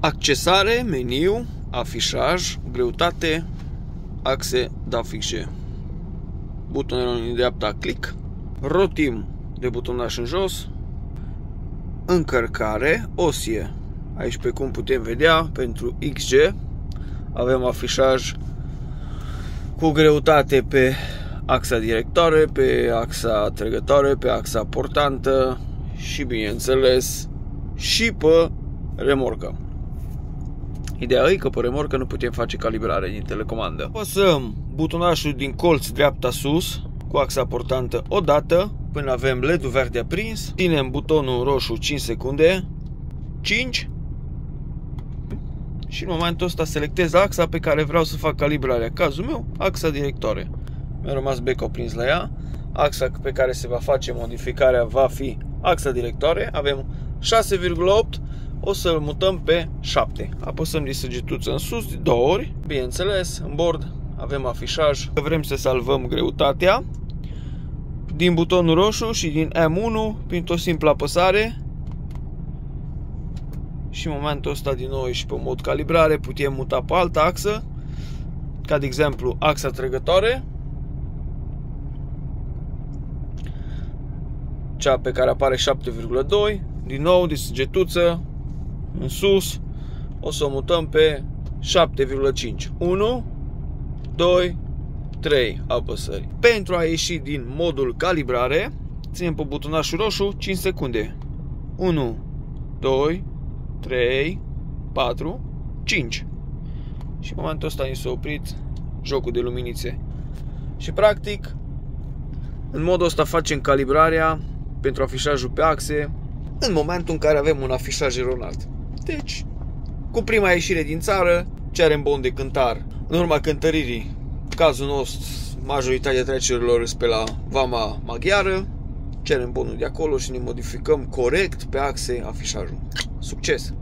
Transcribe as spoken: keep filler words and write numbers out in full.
Accesare, meniu, afișaj, greutate, axe da fixe. Butonul în dreapta click, rotim de butonaș în jos, încărcare, osie. Aici, pe cum putem vedea, pentru X G avem afișaj cu greutate pe axa directoare, pe axa trăgătoare, pe axa portantă și, bineînțeles, și pe remorcă. Ideea e că pe remorcă nu putem face calibrare din telecomandă. Apăsăm butonașul din colț dreapta sus cu axa portantă odată până avem L E D-ul verde aprins. Ținem butonul roșu cinci secunde, cinci, și în momentul ăsta selectez axa pe care vreau să fac calibrarea. În cazul meu, axa directoare. Mi-a rămas becul prins la ea. Axa pe care se va face modificarea va fi axa directoare. Avem șase virgulă opt. O să-l mutăm pe șapte. Apăsăm din săgetuță în sus de două ori. Bineînțeles, în bord avem afișaj că vrem să salvăm greutatea din butonul roșu și din M unu printr-o simplă apăsare. Și în momentul ăsta, din nou și pe mod calibrare, putem muta pe altă axă, ca de exemplu axa trăgătoare, cea pe care apare șapte virgulă doi. Din nou de săgetuță în sus o să o mutăm pe șapte virgulă cinci. unu, doi, trei apăsări. Pentru a ieși din modul calibrare, ținem pe butonașul roșu cinci secunde. unu, doi, trei, patru, cinci. Și în momentul ăsta ni s-a oprit jocul de luminițe. Și practic, în modul ăsta facem calibrarea pentru afișajul pe axe în momentul în care avem un afișaj eronat. Deci, cu prima ieșire din țară, cerem bon de cântar. În urma cântăririi, cazul nostru, majoritatea trecerilor sunt pe la vama maghiară, cerem bonul de acolo și ne modificăm corect pe axe afișajul. Succes!